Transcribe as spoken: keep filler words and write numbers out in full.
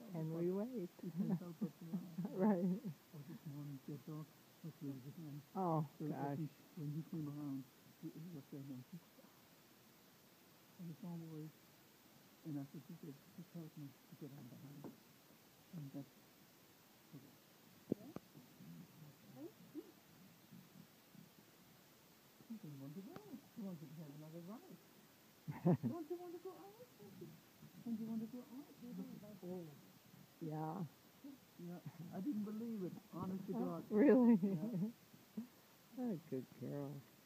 Can we wait? You can't help but laugh. Right. Oh, this morning, their dog was raising and Oh, so when gosh. he, when he came around, he, he was saying, and he and the farm was, and I said, he said, just help me to get on behind. And that's, okay. He didn't want to go. He wanted to have another ride. Don't you want to go out? Don't you want to go out? Oh, Yeah. yeah. I didn't believe it. Honest to God. Really? Yeah. Oh, good girl.